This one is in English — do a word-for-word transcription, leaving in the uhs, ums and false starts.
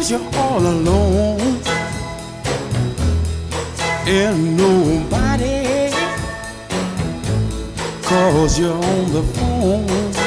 leaves you all alone, and nobody calls you on the phone.